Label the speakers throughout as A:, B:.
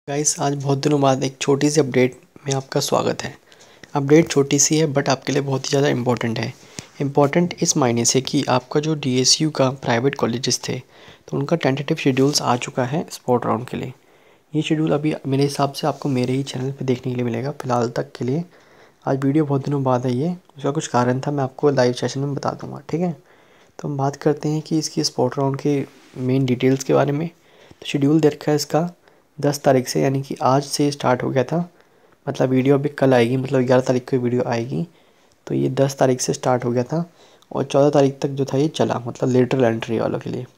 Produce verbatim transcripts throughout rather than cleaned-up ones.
A: Guys आज बहुत दिनों बाद एक छोटी सी अपडेट में आपका स्वागत है। अपडेट छोटी सी है बट आपके लिए बहुत ही ज़्यादा इम्पोर्टेंट है। इम्पोर्टेंट इस मायने से कि आपका जो डीएसयू का प्राइवेट कॉलेजेस थे तो उनका टेंटेटिव शेड्यूल्स आ चुका है स्पोर्ट राउंड के लिए। ये शेड्यूल अभी मेरे हिसाब से आपको मेरे ही चैनल पे देखने के लिए मिलेगा फ़िलहाल तक के लिए। आज वीडियो बहुत दिनों बाद है, ये उसका कुछ कारण था, मैं आपको लाइव सेशन में बता दूँगा, ठीक है। तो हम बात करते हैं कि इसकी स्पोर्ट राउंड के मेन डिटेल्स के बारे में। तो शेड्यूल दे रखा है इसका दस तारीख से, यानी कि आज से स्टार्ट हो गया था। मतलब वीडियो अभी कल आएगी, मतलब ग्यारह तारीख को वीडियो आएगी। तो ये दस तारीख से स्टार्ट हो गया था और चौदह तारीख तक जो था ये चला, मतलब लेटरल एंट्री वालों के लिए।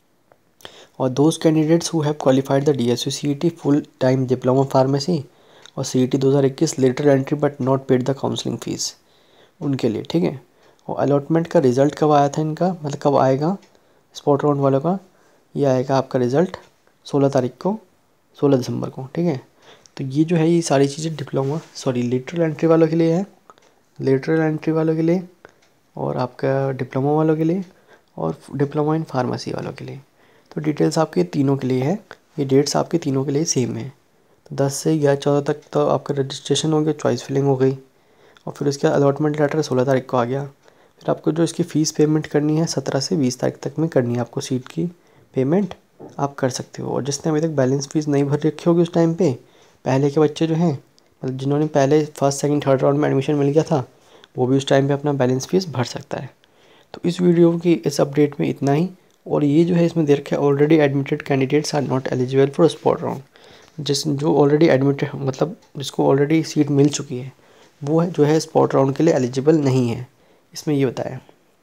A: और those candidates who have qualified the D S U C E T full time diploma pharmacy और सी ई टी दो हज़ार इक्कीस lateral entry but not paid the counselling fees, उनके लिए, ठीक है। और अलॉटमेंट का रिज़ल्ट कब आया था इनका, मतलब कब आएगा स्पॉट राउंड वालों का, ये आएगा आपका रिज़ल्ट सोलह तारीख को, सोलह दिसंबर को, ठीक है। तो ये जो है ये सारी चीज़ें डिप्लोमा सॉरी लेटरल एंट्री वालों के लिए है, लेटरल एंट्री वालों के लिए और आपका डिप्लोमा वालों के लिए और डिप्लोमा इन फार्मेसी वालों के लिए। तो डिटेल्स आपके तीनों के लिए है, ये डेट्स आपके तीनों के लिए सेम है। तो दस से ग्यारह चौदह तक तो आपका रजिस्ट्रेशन हो गया, चॉइस फिलिंग हो गई और फिर उसके बाद अलॉटमेंट लेटर सोलह तारीख को आ गया। फिर आपको जो इसकी फ़ीस पेमेंट करनी है सत्रह से बीस तारीख तक में करनी है आपको, सीट की पेमेंट आप कर सकते हो। और जिसने अभी तक बैलेंस फ़ीस नहीं भर रखी होगी उस टाइम पे, पहले के बच्चे जो हैं, मतलब जिन्होंने पहले फर्स्ट सेकंड थर्ड राउंड में एडमिशन मिल गया था, वो भी उस टाइम पे अपना बैलेंस फ़ीस भर सकता है। तो इस वीडियो की इस अपडेट में इतना ही। और ये जो है इसमें दे रखा है already admitted candidates are not eligible for spot round. जिस जो ऑलरेडी एडमिटेड, मतलब जिसको ऑलरेडी सीट मिल चुकी है, वो है जो है स्पॉट राउंड के लिए एलिजिबल नहीं है, इसमें ये बताया।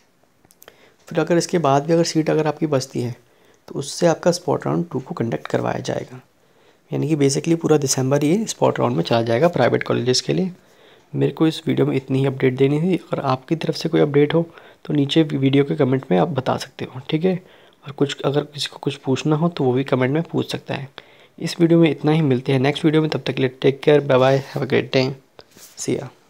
A: फिर अगर इसके बाद भी अगर सीट अगर आपकी बचती है तो उससे आपका स्पॉट राउंड टू को कंडक्ट करवाया जाएगा। यानी कि बेसिकली पूरा दिसंबर ये स्पॉट राउंड में चला जाएगा प्राइवेट कॉलेजेस के लिए। मेरे को इस वीडियो में इतनी ही अपडेट देनी थी। अगर आपकी तरफ से कोई अपडेट हो तो नीचे वीडियो के कमेंट में आप बता सकते हो, ठीक है। और कुछ अगर किसी को कुछ पूछना हो तो वो भी कमेंट में पूछ सकता है। इस वीडियो में इतना ही, मिलते हैं नेक्स्ट वीडियो में, तब तक के लिए take care, bye bye, have a great day, see या।